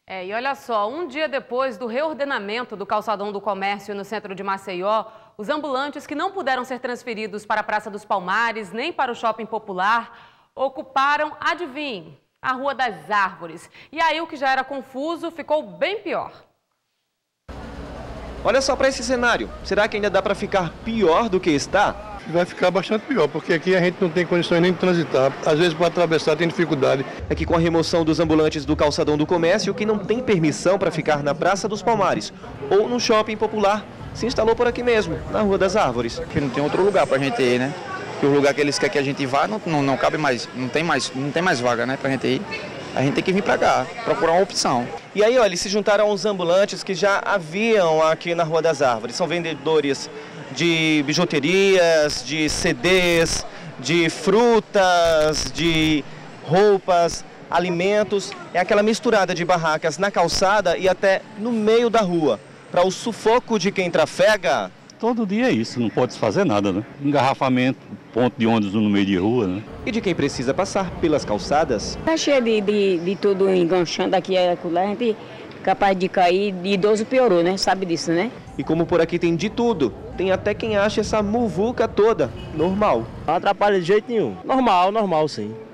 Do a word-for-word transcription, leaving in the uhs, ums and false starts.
É, e olha só, um dia depois do reordenamento do calçadão do comércio no centro de Maceió, os ambulantes que não puderam ser transferidos para a Praça dos Palmares nem para o Shopping Popular ocuparam, adivinhe, a Rua das Árvores. E aí o que já era confuso ficou bem pior. Olha só para esse cenário, será que ainda dá para ficar pior do que está? Vai ficar bastante pior, porque aqui a gente não tem condições nem de transitar. Às vezes para atravessar tem dificuldade. Aqui com a remoção dos ambulantes do calçadão do comércio, que não tem permissão para ficar na Praça dos Palmares ou no Shopping Popular, se instalou por aqui mesmo, na Rua das Árvores. Aqui não tem outro lugar para a gente ir, né? Porque o lugar que eles querem que a gente vá não, não, não cabe mais, não tem mais, não tem mais vaga, né, para a gente ir. A gente tem que vir para cá, procurar uma opção. E aí, olha, eles se juntaram aos ambulantes que já haviam aqui na Rua das Árvores. São vendedores de bijuterias, de C Ds, de frutas, de roupas, alimentos. É aquela misturada de barracas na calçada e até no meio da rua. Para o sufoco de quem trafega... Todo dia é isso, não pode fazer nada, né? Engarrafamento, ponto de ônibus no meio de rua, né? E de quem precisa passar pelas calçadas? Tá cheio de, de, de tudo enganchando aqui e acolá, a gente capaz de cair, de idoso piorou, né? Sabe disso, né? E como por aqui tem de tudo, tem até quem acha essa muvuca toda normal. Não atrapalha de jeito nenhum. Normal, normal sim.